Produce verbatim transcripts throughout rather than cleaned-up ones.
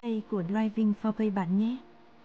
A của Driving for Pay bạn nhé.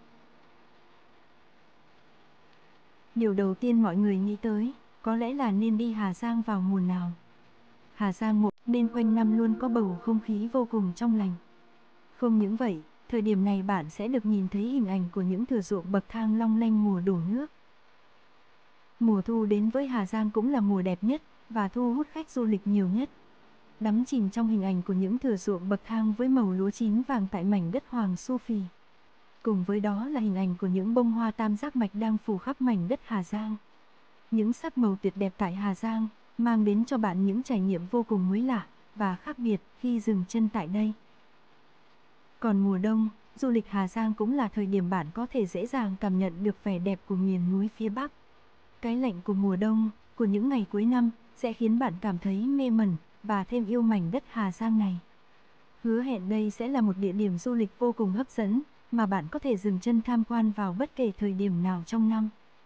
Điều đầu tiên mọi người nghĩ tới, có lẽ là nên đi Hà Giang vào mùa nào. Hà Giang một nên quanh năm luôn có bầu không khí vô cùng trong lành. Không những vậy, thời điểm này bạn sẽ được nhìn thấy hình ảnh của những thửa ruộng bậc thang long lanh mùa đổ nước. Mùa thu đến với Hà Giang cũng là mùa đẹp nhất và thu hút khách du lịch nhiều nhất. Đắm chìm trong hình ảnh của những thửa ruộng bậc thang với màu lúa chín vàng tại mảnh đất Hoàng Su Phì. Cùng với đó là hình ảnh của những bông hoa tam giác mạch đang phủ khắp mảnh đất Hà Giang. Những sắc màu tuyệt đẹp tại Hà Giang mang đến cho bạn những trải nghiệm vô cùng mới lạ và khác biệt khi dừng chân tại đây. Còn mùa đông, du lịch Hà Giang cũng là thời điểm bạn có thể dễ dàng cảm nhận được vẻ đẹp của miền núi phía Bắc. Cái lạnh của mùa đông, của những ngày cuối năm sẽ khiến bạn cảm thấy mê mẩn và thêm yêu mảnh đất Hà Giang này. Hứa hẹn đây sẽ là một địa điểm du lịch vô cùng hấp dẫn mà bạn có thể dừng chân tham quan vào bất kể thời điểm nào trong năm.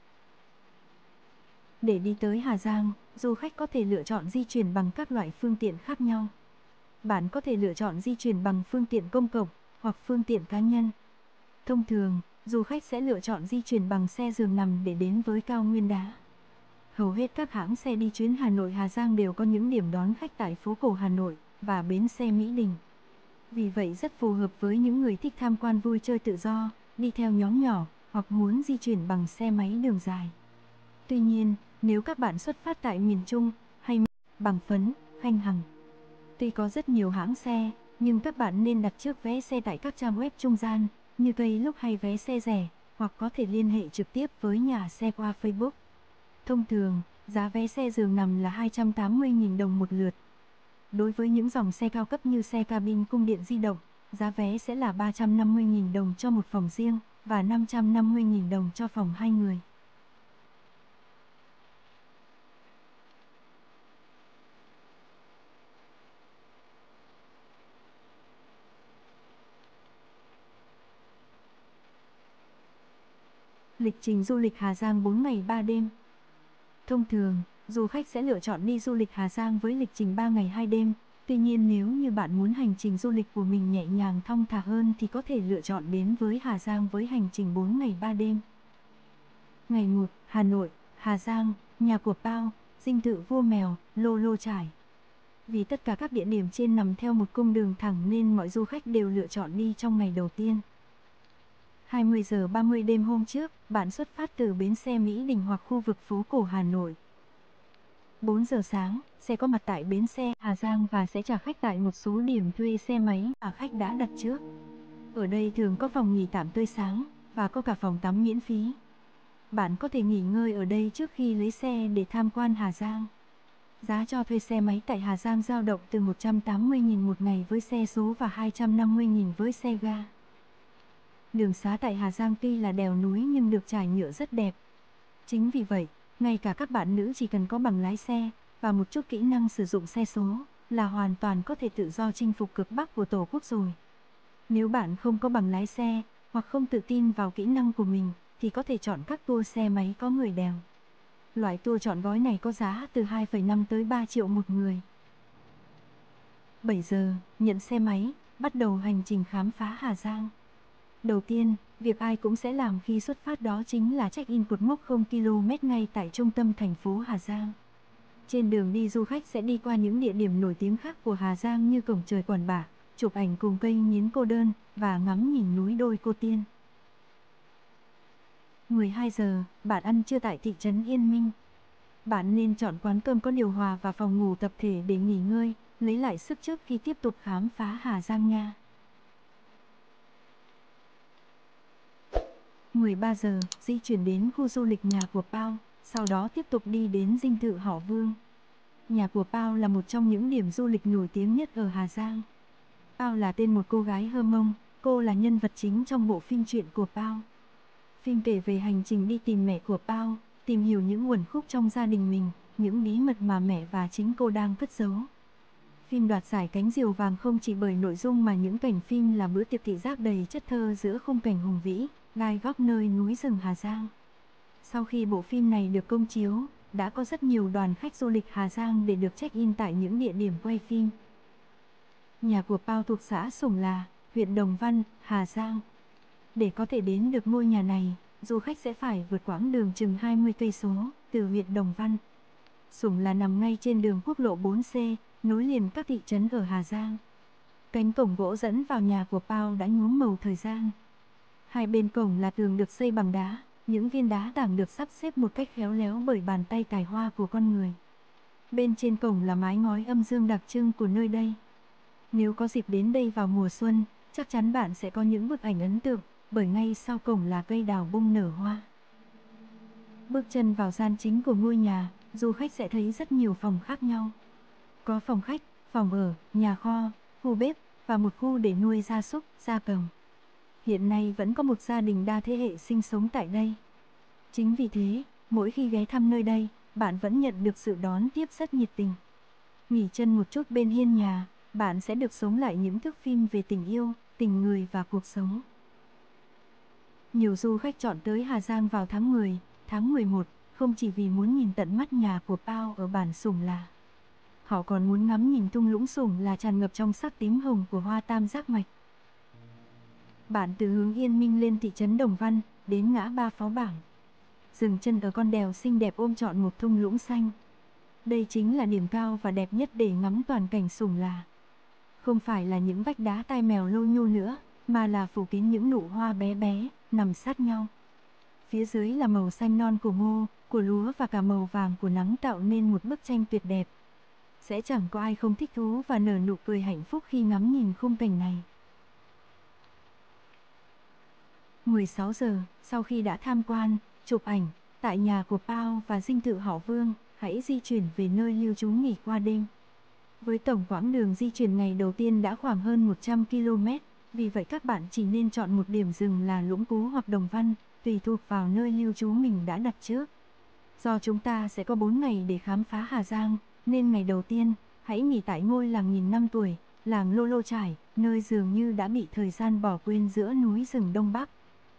Để đi tới Hà Giang, du khách có thể lựa chọn di chuyển bằng các loại phương tiện khác nhau. Bạn có thể lựa chọn di chuyển bằng phương tiện công cộng hoặc phương tiện cá nhân. Thông thường, du khách sẽ lựa chọn di chuyển bằng xe giường nằm để đến với cao nguyên đá. Hầu hết các hãng xe đi chuyến Hà Nội Hà Giang đều có những điểm đón khách tại phố cổ Hà Nội và bến xe Mỹ Đình. Vì vậy rất phù hợp với những người thích tham quan vui chơi tự do, đi theo nhóm nhỏ hoặc muốn di chuyển bằng xe máy đường dài. Tuy nhiên, nếu các bạn xuất phát tại miền Trung hay Bằng Phấn, Khanh Hằng, tuy có rất nhiều hãng xe, nhưng các bạn nên đặt trước vé xe tại các trang web trung gian như Klook hay vé xe rẻ, hoặc có thể liên hệ trực tiếp với nhà xe qua Facebook. Thông thường, giá vé xe giường nằm là hai trăm tám mươi nghìn đồng một lượt. Đối với những dòng xe cao cấp như xe cabin cung điện di động, giá vé sẽ là ba trăm năm mươi nghìn đồng cho một phòng riêng và năm trăm năm mươi nghìn đồng cho phòng hai người. Lịch trình du lịch Hà Giang bốn ngày ba đêm. Thông thường, du khách sẽ lựa chọn đi du lịch Hà Giang với lịch trình ba ngày hai đêm. Tuy nhiên nếu như bạn muốn hành trình du lịch của mình nhẹ nhàng thong thả hơn thì có thể lựa chọn đến với Hà Giang với hành trình bốn ngày ba đêm. Ngày một, Hà Nội, Hà Giang, nhà của Pao, dinh thự vua mèo, Lô Lô Chải. Vì tất cả các địa điểm trên nằm theo một cung đường thẳng nên mọi du khách đều lựa chọn đi trong ngày đầu tiên. hai mươi giờ ba mươi đêm hôm trước, bạn xuất phát từ bến xe Mỹ Đình hoặc khu vực phố cổ Hà Nội. bốn giờ sáng, sẽ có mặt tại bến xe Hà Giang và sẽ trả khách tại một số điểm thuê xe máy mà khách đã đặt trước. Ở đây thường có phòng nghỉ tạm tươi sáng và có cả phòng tắm miễn phí. Bạn có thể nghỉ ngơi ở đây trước khi lấy xe để tham quan Hà Giang. Giá cho thuê xe máy tại Hà Giang dao động từ một trăm tám mươi nghìn một ngày với xe số và hai trăm năm mươi nghìn với xe ga. Đường xá tại Hà Giang tuy là đèo núi nhưng được trải nhựa rất đẹp. Chính vì vậy, ngay cả các bạn nữ chỉ cần có bằng lái xe và một chút kỹ năng sử dụng xe số là hoàn toàn có thể tự do chinh phục cực Bắc của Tổ quốc rồi. Nếu bạn không có bằng lái xe hoặc không tự tin vào kỹ năng của mình thì có thể chọn các tour xe máy có người đèo. Loại tour chọn gói này có giá từ hai phẩy năm tới ba triệu một người. bảy giờ, nhận xe máy, bắt đầu hành trình khám phá Hà Giang. Đầu tiên, việc ai cũng sẽ làm khi xuất phát đó chính là check-in cột mốc không ki lô mét ngay tại trung tâm thành phố Hà Giang. Trên đường đi du khách sẽ đi qua những địa điểm nổi tiếng khác của Hà Giang như cổng trời Quản Bạ, chụp ảnh cùng cây nghiến cô đơn và ngắm nhìn núi Đôi Cô Tiên. mười hai giờ, bạn ăn trưa tại thị trấn Yên Minh. Bạn nên chọn quán cơm có điều hòa và phòng ngủ tập thể để nghỉ ngơi, lấy lại sức trước khi tiếp tục khám phá Hà Giang nha. mười ba giờ, di chuyển đến khu du lịch nhà của Pao, sau đó tiếp tục đi đến dinh thự Họ Vương. Nhà của Pao là một trong những điểm du lịch nổi tiếng nhất ở Hà Giang. Pao là tên một cô gái Hơ Mông, cô là nhân vật chính trong bộ phim truyện của Pao. Phim kể về hành trình đi tìm mẹ của Pao, tìm hiểu những uẩn khúc trong gia đình mình, những bí mật mà mẹ và chính cô đang cất giấu. Phim đoạt giải cánh diều vàng không chỉ bởi nội dung mà những cảnh phim là bữa tiệc thị giác đầy chất thơ giữa khung cảnh hùng vĩ, gai góc nơi núi rừng Hà Giang. Sau khi bộ phim này được công chiếu, đã có rất nhiều đoàn khách du lịch Hà Giang để được check-in tại những địa điểm quay phim. Nhà của Pao thuộc xã Sủng Là, huyện Đồng Văn, Hà Giang. Để có thể đến được ngôi nhà này, du khách sẽ phải vượt quãng đường chừng hai mươi cây số từ huyện Đồng Văn. Sủng là nằm ngay trên đường quốc lộ bốn C, nối liền các thị trấn ở Hà Giang. Cánh cổng gỗ dẫn vào nhà của Pao đã nhuốm màu thời gian. Hai bên cổng là tường được xây bằng đá, những viên đá tảng được sắp xếp một cách khéo léo bởi bàn tay tài hoa của con người. Bên trên cổng là mái ngói âm dương đặc trưng của nơi đây. Nếu có dịp đến đây vào mùa xuân, chắc chắn bạn sẽ có những bức ảnh ấn tượng, bởi ngay sau cổng là cây đào bung nở hoa. Bước chân vào gian chính của ngôi nhà, du khách sẽ thấy rất nhiều phòng khác nhau. Có phòng khách, phòng ở, nhà kho, khu bếp và một khu để nuôi gia súc, gia cầm. Hiện nay vẫn có một gia đình đa thế hệ sinh sống tại đây. Chính vì thế, mỗi khi ghé thăm nơi đây, bạn vẫn nhận được sự đón tiếp rất nhiệt tình. Nghỉ chân một chút bên hiên nhà, bạn sẽ được sống lại những thước phim về tình yêu, tình người và cuộc sống. Nhiều du khách chọn tới Hà Giang vào tháng mười, tháng mười một, không chỉ vì muốn nhìn tận mắt nhà của Pao ở bản Sủng Là. Họ còn muốn ngắm nhìn thung lũng Sủng Là tràn ngập trong sắc tím hồng của hoa tam giác mạch. Bạn từ hướng Yên Minh lên thị trấn Đồng Văn, đến ngã ba Phó Bảng. Dừng chân ở con đèo xinh đẹp ôm trọn một thung lũng xanh. Đây chính là điểm cao và đẹp nhất để ngắm toàn cảnh Sủng Là. Không phải là những vách đá tai mèo lô nhô nữa, mà là phủ kín những nụ hoa bé bé, nằm sát nhau. Phía dưới là màu xanh non của ngô, của lúa và cả màu vàng của nắng tạo nên một bức tranh tuyệt đẹp. Sẽ chẳng có ai không thích thú và nở nụ cười hạnh phúc khi ngắm nhìn khung cảnh này. mười sáu giờ, sau khi đã tham quan, chụp ảnh tại nhà của Pao và dinh thự họ Vương, hãy di chuyển về nơi lưu trú nghỉ qua đêm. Với tổng quãng đường di chuyển ngày đầu tiên đã khoảng hơn một trăm ki lô mét, vì vậy các bạn chỉ nên chọn một điểm dừng là Lũng Cú hoặc Đồng Văn, tùy thuộc vào nơi lưu trú mình đã đặt trước. Do chúng ta sẽ có bốn ngày để khám phá Hà Giang, nên ngày đầu tiên, hãy nghỉ tại ngôi làng nghìn năm tuổi, làng Lô Lô Chải, nơi dường như đã bị thời gian bỏ quên giữa núi rừng Đông Bắc.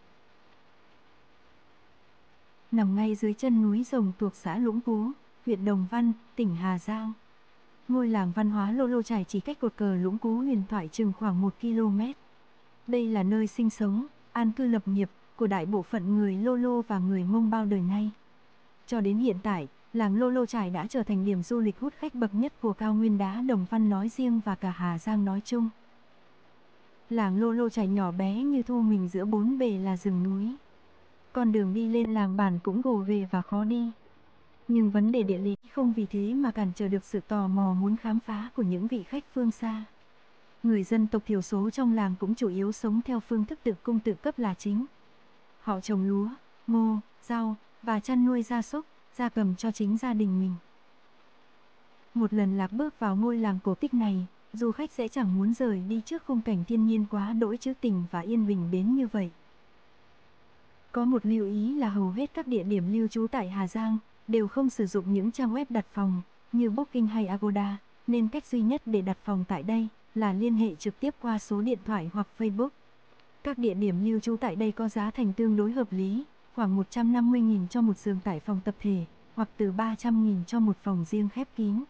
Nằm ngay dưới chân núi Rồng thuộc xã Lũng Cú, huyện Đồng Văn, tỉnh Hà Giang. Ngôi làng văn hóa Lô Lô Chải chỉ cách cột cờ Lũng Cú huyền thoại chừng khoảng một ki lô mét. Đây là nơi sinh sống, an cư lập nghiệp của đại bộ phận người Lô Lô và người Mông bao đời nay. Cho đến hiện tại, làng Lô Lô Chải đã trở thành điểm du lịch hút khách bậc nhất của cao nguyên đá Đồng Văn nói riêng và cả Hà Giang nói chung. Làng Lô Lô Chải nhỏ bé như thu mình giữa bốn bề là rừng núi. Con đường đi lên làng bản cũng gồ ghề và khó đi. Nhưng vấn đề địa lý không vì thế mà cản trở được sự tò mò muốn khám phá của những vị khách phương xa. Người dân tộc thiểu số trong làng cũng chủ yếu sống theo phương thức tự cung tự cấp là chính. Họ trồng lúa, ngô, rau và chăn nuôi gia súc, gia cầm cho chính gia đình mình. Một lần lạc bước vào ngôi làng cổ tích này, du khách sẽ chẳng muốn rời đi trước khung cảnh thiên nhiên quá đỗi trữ tình và yên bình đến như vậy. Có một lưu ý là hầu hết các địa điểm lưu trú tại Hà Giang đều không sử dụng những trang web đặt phòng như Booking hay Agoda, nên cách duy nhất để đặt phòng tại đây là liên hệ trực tiếp qua số điện thoại hoặc Facebook. Các địa điểm lưu trú tại đây có giá thành tương đối hợp lý, khoảng một trăm năm mươi nghìn cho một giường tại phòng tập thể, hoặc từ ba trăm nghìn cho một phòng riêng khép kín.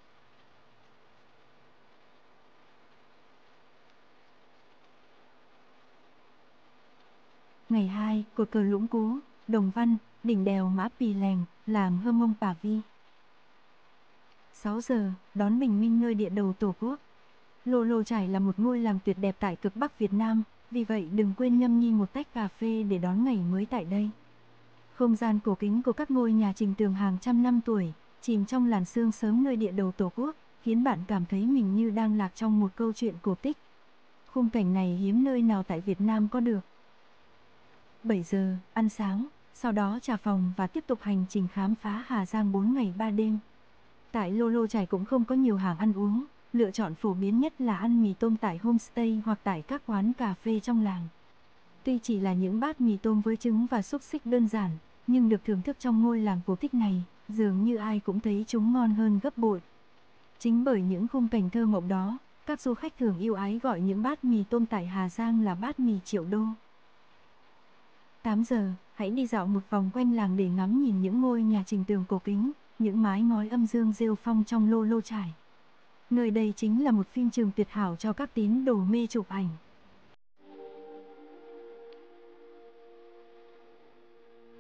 Ngày hai, cột cờ Lũng Cú, Đồng Văn, đỉnh đèo Mã Pì Lèng, làng Hơ Mông Pả Vi. sáu giờ, đón bình minh nơi địa đầu Tổ quốc. Lô Lô Chải là một ngôi làng tuyệt đẹp tại cực Bắc Việt Nam, vì vậy đừng quên nhâm nhi một tách cà phê để đón ngày mới tại đây. Không gian cổ kính của các ngôi nhà trình tường hàng trăm năm tuổi, chìm trong làn sương sớm nơi địa đầu Tổ quốc, khiến bạn cảm thấy mình như đang lạc trong một câu chuyện cổ tích. Khung cảnh này hiếm nơi nào tại Việt Nam có được. bảy giờ, ăn sáng, sau đó trả phòng và tiếp tục hành trình khám phá Hà Giang bốn ngày ba đêm. Tại Lô Lô Chải cũng không có nhiều hàng ăn uống, lựa chọn phổ biến nhất là ăn mì tôm tại homestay hoặc tại các quán cà phê trong làng. Tuy chỉ là những bát mì tôm với trứng và xúc xích đơn giản, nhưng được thưởng thức trong ngôi làng cổ tích này, dường như ai cũng thấy chúng ngon hơn gấp bội. Chính bởi những khung cảnh thơ mộng đó, các du khách thường yêu ái gọi những bát mì tôm tại Hà Giang là bát mì triệu đô. tám giờ, hãy đi dạo một vòng quanh làng để ngắm nhìn những ngôi nhà trình tường cổ kính, những mái ngói âm dương rêu phong trong Lô Lô Chải. Nơi đây chính là một phim trường tuyệt hảo cho các tín đồ mê chụp ảnh.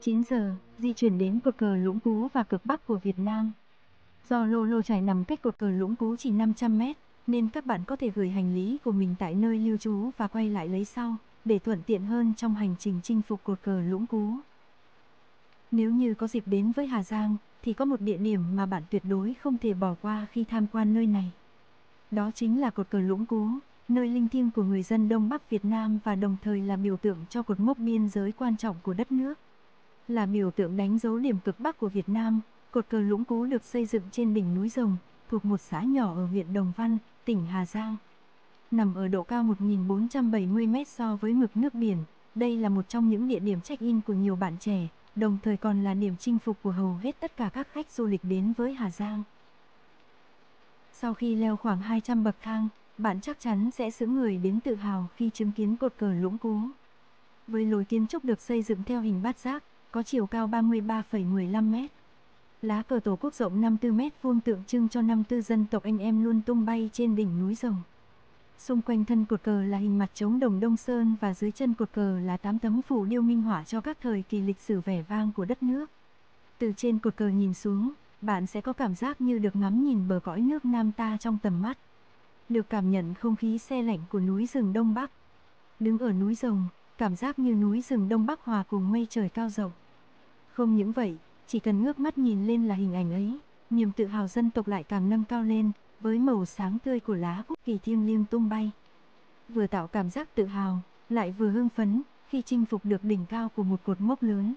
chín giờ, di chuyển đến cột cờ Lũng Cú và cực bắc của Việt Nam. Do Lô Lô Chải nằm cách cột cờ Lũng Cú chỉ năm trăm mét, nên các bạn có thể gửi hành lý của mình tại nơi lưu trú và quay lại lấy sau, để thuận tiện hơn trong hành trình chinh phục cột cờ Lũng Cú. Nếu như có dịp đến với Hà Giang, thì có một địa điểm mà bạn tuyệt đối không thể bỏ qua khi tham quan nơi này. Đó chính là cột cờ Lũng Cú, nơi linh thiêng của người dân Đông Bắc Việt Nam và đồng thời là biểu tượng cho cột mốc biên giới quan trọng của đất nước. Là biểu tượng đánh dấu điểm cực Bắc của Việt Nam, cột cờ Lũng Cú được xây dựng trên đỉnh núi Rồng, thuộc một xã nhỏ ở huyện Đồng Văn, tỉnh Hà Giang. Nằm ở độ cao một nghìn bốn trăm bảy mươi mét so với mực nước biển, đây là một trong những địa điểm check-in của nhiều bạn trẻ, đồng thời còn là điểm chinh phục của hầu hết tất cả các khách du lịch đến với Hà Giang. Sau khi leo khoảng hai trăm bậc thang, bạn chắc chắn sẽ sững người đến tự hào khi chứng kiến cột cờ Lũng Cú. Với lối kiến trúc được xây dựng theo hình bát giác, có chiều cao ba mươi ba phẩy mười lăm mét. Lá cờ Tổ quốc rộng năm mươi tư mét vuông tượng trưng cho năm mươi tư dân tộc anh em luôn tung bay trên đỉnh núi Rồng. Xung quanh thân cột cờ là hình mặt trống đồng Đông Sơn và dưới chân cột cờ là tám tấm phù điêu minh họa cho các thời kỳ lịch sử vẻ vang của đất nước. Từ trên cột cờ nhìn xuống, bạn sẽ có cảm giác như được ngắm nhìn bờ cõi nước Nam ta trong tầm mắt. Được cảm nhận không khí se lạnh của núi rừng Đông Bắc. Đứng ở núi Rồng, cảm giác như núi rừng Đông Bắc hòa cùng mây trời cao rộng. Không những vậy, chỉ cần ngước mắt nhìn lên là hình ảnh ấy, niềm tự hào dân tộc lại càng nâng cao lên, với màu sáng tươi của lá quốc kỳ thiêng liêng tung bay. Vừa tạo cảm giác tự hào, lại vừa hưng phấn, khi chinh phục được đỉnh cao của một cột mốc lớn.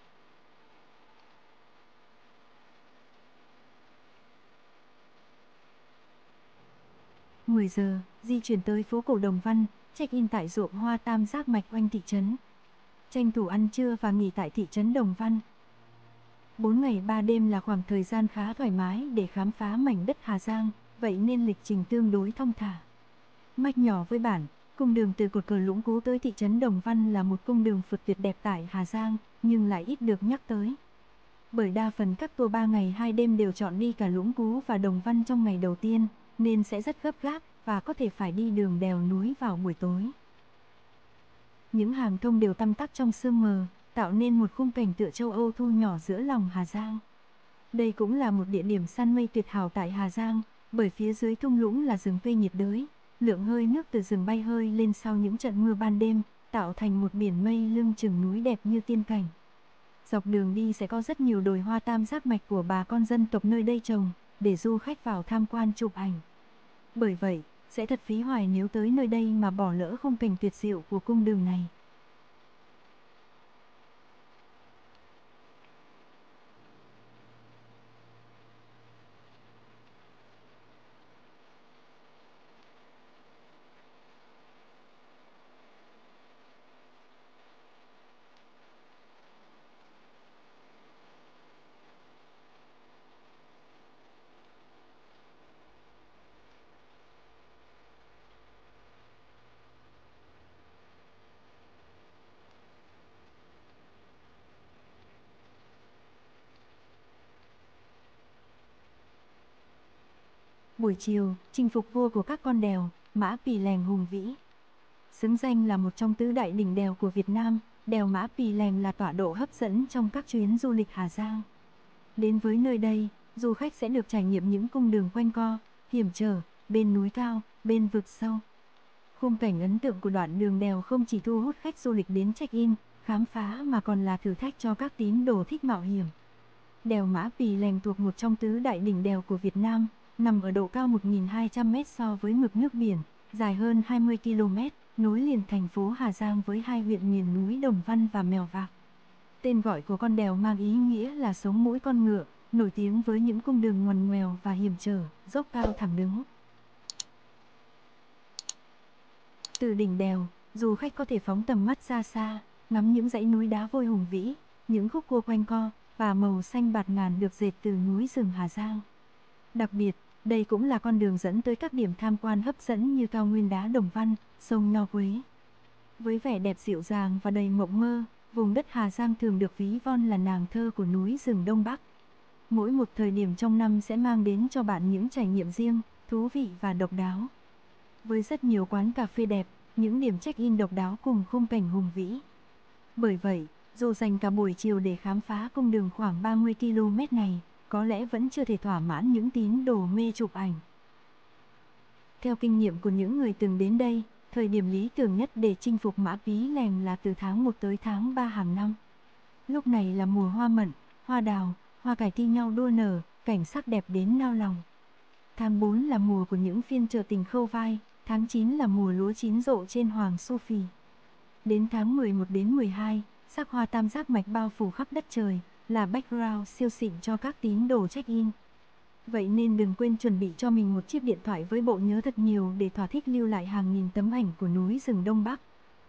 mười giờ, di chuyển tới phố cổ Đồng Văn, check-in tại ruộng hoa tam giác mạch quanh thị trấn. Tranh thủ ăn trưa và nghỉ tại thị trấn Đồng Văn. bốn ngày ba đêm là khoảng thời gian khá thoải mái để khám phá mảnh đất Hà Giang, vậy nên lịch trình tương đối thong thả. Mách nhỏ với bản, cung đường từ cột cờ Lũng Cú tới thị trấn Đồng Văn là một cung đường phượt tuyệt đẹp tại Hà Giang, nhưng lại ít được nhắc tới. Bởi đa phần các tour ba ngày hai đêm đều chọn đi cả Lũng Cú và Đồng Văn trong ngày đầu tiên, nên sẽ rất gấp gáp và có thể phải đi đường đèo núi vào buổi tối. Những hàng thông đều tăm tắp trong sương mờ, tạo nên một khung cảnh tựa châu Âu thu nhỏ giữa lòng Hà Giang. Đây cũng là một địa điểm săn mây tuyệt hảo tại Hà Giang, bởi phía dưới thung lũng là rừng cây nhiệt đới, lượng hơi nước từ rừng bay hơi lên sau những trận mưa ban đêm, tạo thành một biển mây lưng chừng núi đẹp như tiên cảnh. Dọc đường đi sẽ có rất nhiều đồi hoa tam giác mạch của bà con dân tộc nơi đây trồng, để du khách vào tham quan chụp ảnh. Bởi vậy, sẽ thật phí hoài nếu tới nơi đây mà bỏ lỡ khung cảnh tuyệt diệu của cung đường này. Buổi chiều, chinh phục vua của các con đèo, Mã Pì Lèng hùng vĩ. Xứng danh là một trong tứ đại đỉnh đèo của Việt Nam, đèo Mã Pì Lèng là tọa độ hấp dẫn trong các chuyến du lịch Hà Giang. Đến với nơi đây, du khách sẽ được trải nghiệm những cung đường quanh co, hiểm trở, bên núi cao, bên vực sâu. Khung cảnh ấn tượng của đoạn đường đèo không chỉ thu hút khách du lịch đến check-in, khám phá mà còn là thử thách cho các tín đồ thích mạo hiểm. Đèo Mã Pì Lèng thuộc một trong tứ đại đỉnh đèo của Việt Nam, nằm ở độ cao một nghìn hai trăm mét so với mực nước biển, dài hơn hai mươi ki lô mét, nối liền thành phố Hà Giang với hai huyện miền núi Đồng Văn và Mèo Vạc. Tên gọi của con đèo mang ý nghĩa là sống mũi con ngựa, nổi tiếng với những cung đường ngoằn ngoèo và hiểm trở, dốc cao thẳng đứng. Từ đỉnh đèo, du khách có thể phóng tầm mắt ra xa, ngắm những dãy núi đá vôi hùng vĩ, những khúc cua quanh co và màu xanh bạt ngàn được dệt từ núi rừng Hà Giang. Đặc biệt, đây cũng là con đường dẫn tới các điểm tham quan hấp dẫn như cao nguyên đá Đồng Văn, sông Nho Quế. Với vẻ đẹp dịu dàng và đầy mộng mơ, vùng đất Hà Giang thường được ví von là nàng thơ của núi rừng Đông Bắc. Mỗi một thời điểm trong năm sẽ mang đến cho bạn những trải nghiệm riêng, thú vị và độc đáo. Với rất nhiều quán cà phê đẹp, những điểm check-in độc đáo cùng khung cảnh hùng vĩ. Bởi vậy, Dù dành cả buổi chiều để khám phá cung đường khoảng ba mươi ki lô mét này, có lẽ vẫn chưa thể thỏa mãn những tín đồ mê chụp ảnh. Theo kinh nghiệm của những người từng đến đây, thời điểm lý tưởng nhất để chinh phục Mã Pí Lèng là từ tháng một tới tháng ba hàng năm. Lúc này là mùa hoa mận, hoa đào, hoa cải thi nhau đua nở, cảnh sắc đẹp đến nao lòng. Tháng bốn là mùa của những phiên chợ tình khâu vai, tháng chín là mùa lúa chín rộ trên Hoàng Su Phì. Đến tháng mười một đến mười hai, sắc hoa tam giác mạch bao phủ khắp đất trời, là background siêu xịn cho các tín đồ check-in. Vậy nên đừng quên chuẩn bị cho mình một chiếc điện thoại với bộ nhớ thật nhiều để thỏa thích lưu lại hàng nghìn tấm ảnh của núi rừng Đông Bắc.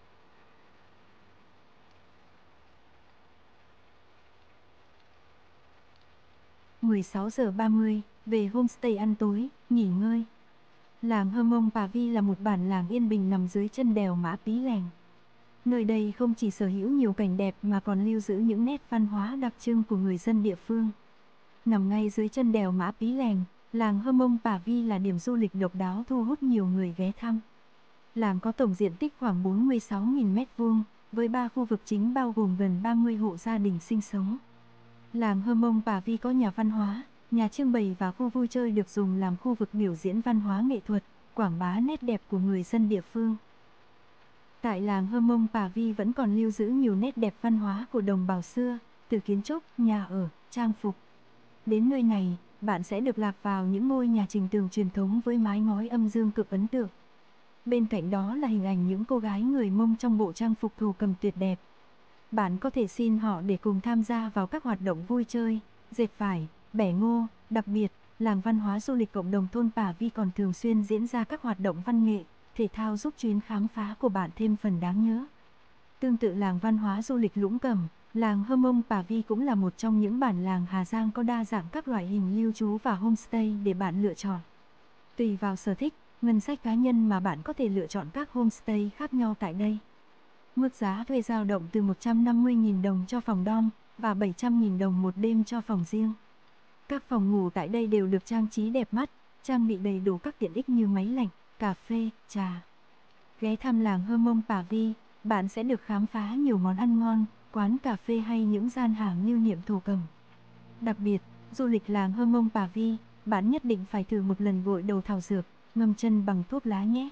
mười sáu giờ ba mươi, về homestay ăn tối, nghỉ ngơi. Làng Hơ Mông Pà Vi là một bản làng yên bình nằm dưới chân đèo Mã Pí Lèng. Nơi đây không chỉ sở hữu nhiều cảnh đẹp mà còn lưu giữ những nét văn hóa đặc trưng của người dân địa phương. Nằm ngay dưới chân đèo Mã Pí Lèng, làng Hơ Mông Pà Vi là điểm du lịch độc đáo thu hút nhiều người ghé thăm. Làng có tổng diện tích khoảng bốn mươi sáu nghìn mét vuông, với ba khu vực chính bao gồm gần ba mươi hộ gia đình sinh sống. Làng Hơ Mông Pà Vi có nhà văn hóa, nhà trưng bày và khu vui chơi được dùng làm khu vực biểu diễn văn hóa nghệ thuật, quảng bá nét đẹp của người dân địa phương. Tại làng Hơ Mông Pà Vi vẫn còn lưu giữ nhiều nét đẹp văn hóa của đồng bào xưa, từ kiến trúc, nhà ở, trang phục. Đến nơi này, bạn sẽ được lạc vào những ngôi nhà trình tường truyền thống với mái ngói âm dương cực ấn tượng. Bên cạnh đó là hình ảnh những cô gái người Mông trong bộ trang phục thổ cầm tuyệt đẹp. Bạn có thể xin họ để cùng tham gia vào các hoạt động vui chơi, dệt vải, bẻ ngô. Đặc biệt, làng văn hóa du lịch cộng đồng thôn Pà Vi còn thường xuyên diễn ra các hoạt động văn nghệ, thể thao giúp chuyến khám phá của bạn thêm phần đáng nhớ. Tương tự làng văn hóa du lịch Lũng Cẩm, làng Hơ Mông Pà Vi cũng là một trong những bản làng Hà Giang có đa dạng các loại hình lưu trú và homestay để bạn lựa chọn. Tùy vào sở thích, ngân sách cá nhân mà bạn có thể lựa chọn các homestay khác nhau tại đây. Mức giá thuê dao động từ một trăm năm mươi nghìn đồng cho phòng dorm và bảy trăm nghìn đồng một đêm cho phòng riêng. Các phòng ngủ tại đây đều được trang trí đẹp mắt, trang bị đầy đủ các tiện ích như máy lạnh, cà phê, trà. Ghé thăm làng Hơ Mông Pà Vi, bạn sẽ được khám phá nhiều món ăn ngon, quán cà phê hay những gian hàng lưu niệm thổ cẩm. Đặc biệt, du lịch làng Hơ Mông Pà Vi, bạn nhất định phải thử một lần gội đầu thảo dược, ngâm chân bằng thuốc lá nhé.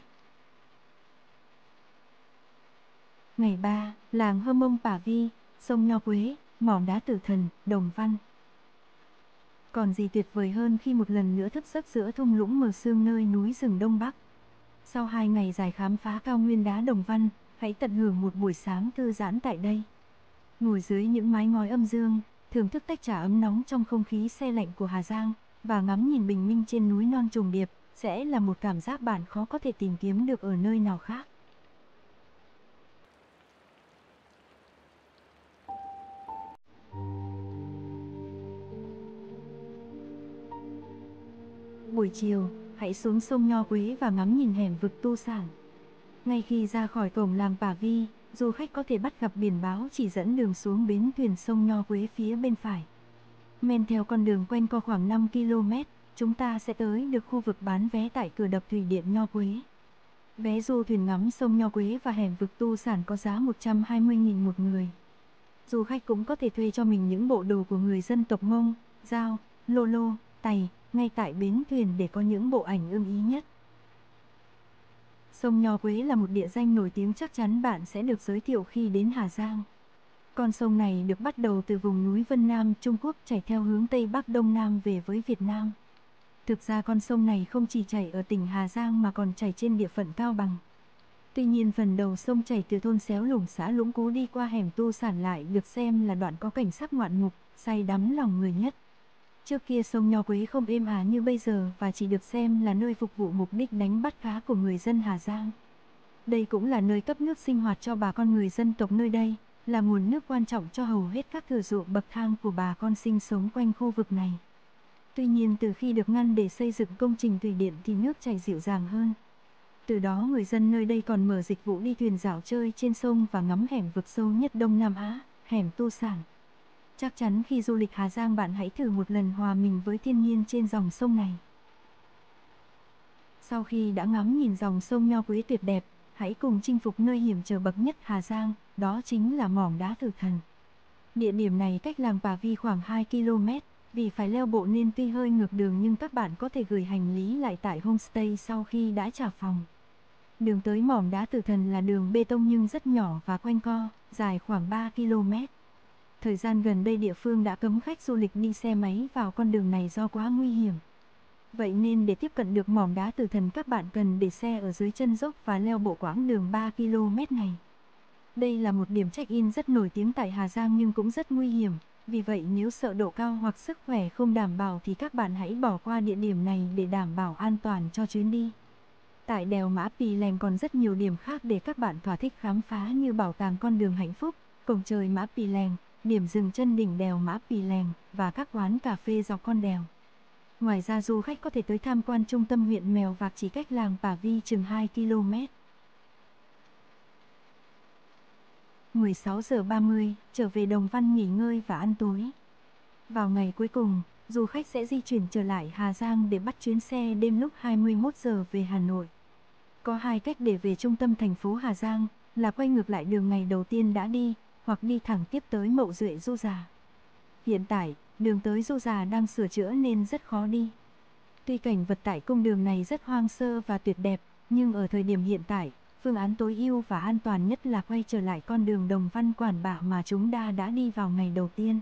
Ngày ba, làng Hơ Mông Pà Vi, sông Nho Quế, mỏ đá tử thần, Đồng Văn. Còn gì tuyệt vời hơn khi một lần nữa thức giấc giữa thung lũng mờ sương nơi núi rừng Đông Bắc. Sau hai ngày dài khám phá cao nguyên đá Đồng Văn, hãy tận hưởng một buổi sáng thư giãn tại đây. Ngồi dưới những mái ngói âm dương, thưởng thức tách trà ấm nóng trong không khí se lạnh của Hà Giang, và ngắm nhìn bình minh trên núi non trùng điệp, sẽ là một cảm giác bạn khó có thể tìm kiếm được ở nơi nào khác. Buổi chiều, hãy xuống sông Nho Quế và ngắm nhìn hẻm vực tu sản. Ngay khi ra khỏi cổng làng Pà Vi, du khách có thể bắt gặp biển báo chỉ dẫn đường xuống bến thuyền sông Nho Quế phía bên phải. Men theo con đường quanh co khoảng năm ki lô mét, chúng ta sẽ tới được khu vực bán vé tại cửa đập thủy điện Nho Quế. Vé du thuyền ngắm sông Nho Quế và hẻm vực tu sản có giá một trăm hai mươi nghìn một người. Du khách cũng có thể thuê cho mình những bộ đồ của người dân tộc Mông, Dao, Lô Lô, Tày, ngay tại bến thuyền để có những bộ ảnh ưng ý nhất. Sông Nho Quế là một địa danh nổi tiếng chắc chắn bạn sẽ được giới thiệu khi đến Hà Giang. Con sông này được bắt đầu từ vùng núi Vân Nam, Trung Quốc chảy theo hướng Tây Bắc Đông Nam về với Việt Nam. Thực ra con sông này không chỉ chảy ở tỉnh Hà Giang mà còn chảy trên địa phận Cao Bằng. Tuy nhiên phần đầu sông chảy từ thôn Xéo Lủng xã Lũng Cú đi qua hẻm tu sản lại được xem là đoạn có cảnh sắc ngoạn mục, say đắm lòng người nhất. Trước kia sông Nho Quế không êm ả như bây giờ và chỉ được xem là nơi phục vụ mục đích đánh bắt cá của người dân Hà Giang. Đây cũng là nơi cấp nước sinh hoạt cho bà con người dân tộc nơi đây, là nguồn nước quan trọng cho hầu hết các thửa ruộng bậc thang của bà con sinh sống quanh khu vực này. Tuy nhiên từ khi được ngăn để xây dựng công trình thủy điện thì nước chảy dịu dàng hơn. Từ đó người dân nơi đây còn mở dịch vụ đi thuyền dạo chơi trên sông và ngắm hẻm vực sâu nhất Đông Nam Á, hẻm tu sản. Chắc chắn khi du lịch Hà Giang bạn hãy thử một lần hòa mình với thiên nhiên trên dòng sông này. Sau khi đã ngắm nhìn dòng sông Nho Quế tuyệt đẹp, hãy cùng chinh phục nơi hiểm trở bậc nhất Hà Giang, đó chính là mỏm đá tử thần. Địa điểm này cách làng Bà Vi khoảng hai ki lô mét, vì phải leo bộ nên tuy hơi ngược đường nhưng các bạn có thể gửi hành lý lại tại homestay sau khi đã trả phòng. Đường tới mỏm đá Tử Thần là đường bê tông nhưng rất nhỏ và quanh co, dài khoảng ba ki lô mét. Thời gian gần đây địa phương đã cấm khách du lịch đi xe máy vào con đường này do quá nguy hiểm. Vậy nên để tiếp cận được mỏm đá Tử Thần các bạn cần để xe ở dưới chân dốc và leo bộ quãng đường ba ki lô mét này. Đây là một điểm check-in rất nổi tiếng tại Hà Giang nhưng cũng rất nguy hiểm, vì vậy nếu sợ độ cao hoặc sức khỏe không đảm bảo thì các bạn hãy bỏ qua địa điểm này để đảm bảo an toàn cho chuyến đi. Tại đèo Mã Pì Lèng còn rất nhiều điểm khác để các bạn thỏa thích khám phá như bảo tàng con đường hạnh phúc, cổng trời Mã Pì Lèng, điểm dừng chân đỉnh đèo Mã Pì Lèng và các quán cà phê dọc con đèo. Ngoài ra du khách có thể tới tham quan trung tâm huyện Mèo Vạc chỉ cách làng Bà Vi chừng hai ki lô mét. mười sáu giờ ba mươi, trở về Đồng Văn nghỉ ngơi và ăn tối. Vào ngày cuối cùng, du khách sẽ di chuyển trở lại Hà Giang để bắt chuyến xe đêm lúc hai mươi mốt giờ về Hà Nội. Có hai cách để về trung tâm thành phố Hà Giang, là quay ngược lại đường ngày đầu tiên đã đi, hoặc đi thẳng tiếp tới Mậu Duệ Du Già. Hiện tại, đường tới Du Già đang sửa chữa nên rất khó đi. Tuy cảnh vật tại cung đường này rất hoang sơ và tuyệt đẹp, nhưng ở thời điểm hiện tại, phương án tối ưu và an toàn nhất là quay trở lại con đường Đồng Văn Quản Bạ mà chúng ta đã đi vào ngày đầu tiên.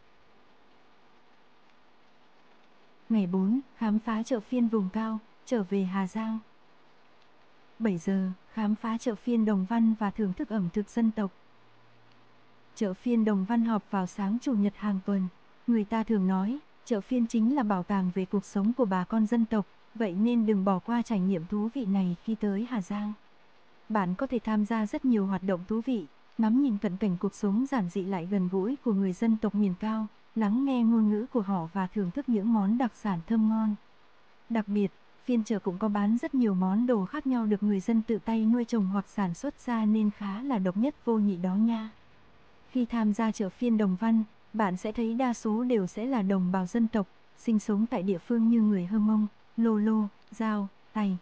Ngày bốn, khám phá chợ phiên vùng cao, trở về Hà Giang. bảy giờ, khám phá chợ phiên Đồng Văn và thưởng thức ẩm thực dân tộc. Chợ phiên Đồng Văn họp vào sáng Chủ nhật hàng tuần. Người ta thường nói, chợ phiên chính là bảo tàng về cuộc sống của bà con dân tộc, vậy nên đừng bỏ qua trải nghiệm thú vị này khi tới Hà Giang. Bạn có thể tham gia rất nhiều hoạt động thú vị, ngắm nhìn cận cảnh cuộc sống giản dị lại gần gũi của người dân tộc miền cao, lắng nghe ngôn ngữ của họ và thưởng thức những món đặc sản thơm ngon. Đặc biệt, phiên chợ cũng có bán rất nhiều món đồ khác nhau được người dân tự tay nuôi trồng hoặc sản xuất ra nên khá là độc nhất vô nhị đó nha. Khi tham gia chợ phiên Đồng Văn, bạn sẽ thấy đa số đều sẽ là đồng bào dân tộc, sinh sống tại địa phương như người Hơ Mông, Lô Lô, Dao, Tày.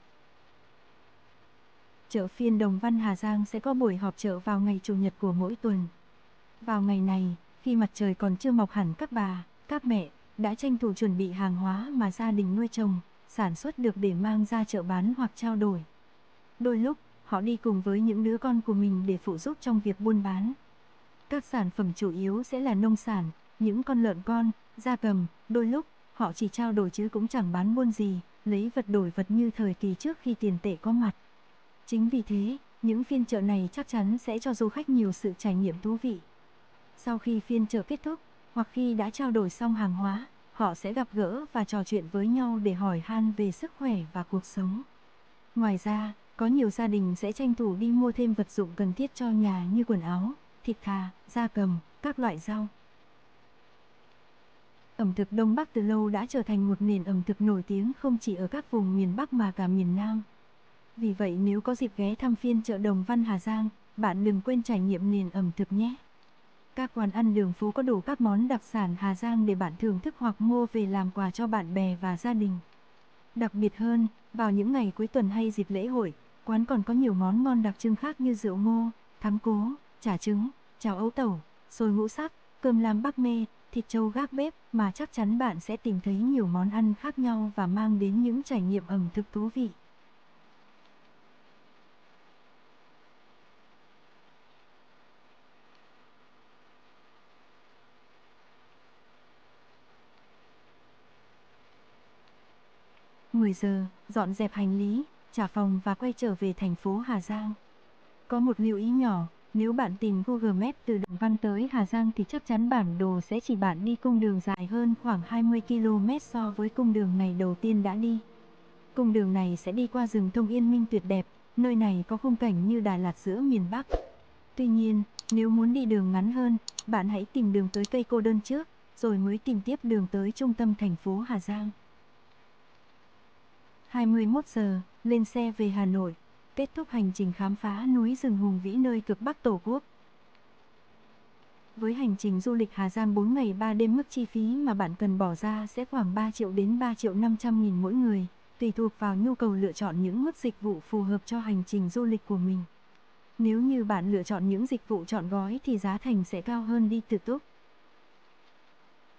Chợ phiên Đồng Văn Hà Giang sẽ có buổi họp chợ vào ngày Chủ nhật của mỗi tuần. Vào ngày này, khi mặt trời còn chưa mọc hẳn các bà, các mẹ đã tranh thủ chuẩn bị hàng hóa mà gia đình nuôi trồng, sản xuất được để mang ra chợ bán hoặc trao đổi. Đôi lúc, họ đi cùng với những đứa con của mình để phụ giúp trong việc buôn bán. Các sản phẩm chủ yếu sẽ là nông sản, những con lợn con, gia cầm, đôi lúc, họ chỉ trao đổi chứ cũng chẳng bán buôn gì, lấy vật đổi vật như thời kỳ trước khi tiền tệ có mặt. Chính vì thế, những phiên chợ này chắc chắn sẽ cho du khách nhiều sự trải nghiệm thú vị. Sau khi phiên chợ kết thúc, hoặc khi đã trao đổi xong hàng hóa, họ sẽ gặp gỡ và trò chuyện với nhau để hỏi han về sức khỏe và cuộc sống. Ngoài ra, có nhiều gia đình sẽ tranh thủ đi mua thêm vật dụng cần thiết cho nhà như quần áo, thịt thà, gia cầm, các loại rau. Ẩm thực Đông Bắc từ lâu đã trở thành một nền ẩm thực nổi tiếng không chỉ ở các vùng miền Bắc mà cả miền Nam. Vì vậy nếu có dịp ghé thăm phiên chợ Đồng Văn Hà Giang, bạn đừng quên trải nghiệm nền ẩm thực nhé. Các quán ăn đường phố có đủ các món đặc sản Hà Giang để bạn thưởng thức hoặc mua về làm quà cho bạn bè và gia đình. Đặc biệt hơn, vào những ngày cuối tuần hay dịp lễ hội, quán còn có nhiều món ngon đặc trưng khác như rượu ngô, thắng cố, chả trứng, cháo ấu tẩu, xôi ngũ sắc, cơm lam Bắc Mê, thịt trâu gác bếp mà chắc chắn bạn sẽ tìm thấy nhiều món ăn khác nhau và mang đến những trải nghiệm ẩm thực thú vị. mười giờ, dọn dẹp hành lý, trả phòng và quay trở về thành phố Hà Giang. Có một lưu ý nhỏ, nếu bạn tìm Google Maps từ Đồng Văn tới Hà Giang thì chắc chắn bản đồ sẽ chỉ bạn đi cung đường dài hơn khoảng hai mươi ki lô mét so với cung đường ngày đầu tiên đã đi. Cung đường này sẽ đi qua rừng thông yên minh tuyệt đẹp, nơi này có khung cảnh như Đà Lạt giữa miền Bắc. Tuy nhiên, nếu muốn đi đường ngắn hơn, bạn hãy tìm đường tới cây Cô Đơn trước, rồi mới tìm tiếp đường tới trung tâm thành phố Hà Giang. hai mươi mốt giờ, lên xe về Hà Nội, kết thúc hành trình khám phá núi rừng hùng vĩ nơi cực Bắc Tổ quốc. Với hành trình du lịch Hà Giang bốn ngày ba đêm, mức chi phí mà bạn cần bỏ ra sẽ khoảng ba triệu đến ba triệu năm trăm nghìn mỗi người, tùy thuộc vào nhu cầu lựa chọn những mức dịch vụ phù hợp cho hành trình du lịch của mình. Nếu như bạn lựa chọn những dịch vụ trọn gói thì giá thành sẽ cao hơn đi tự túc.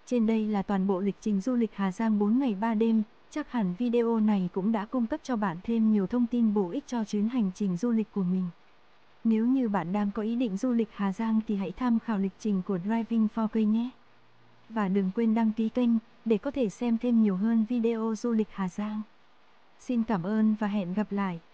Trên đây là toàn bộ lịch trình du lịch Hà Giang bốn ngày ba đêm, chắc hẳn video này cũng đã cung cấp cho bạn thêm nhiều thông tin bổ ích cho chuyến hành trình du lịch của mình. Nếu như bạn đang có ý định du lịch Hà Giang thì hãy tham khảo lịch trình của Driving for Cây nhé. Và đừng quên đăng ký kênh để có thể xem thêm nhiều hơn video du lịch Hà Giang. Xin cảm ơn và hẹn gặp lại.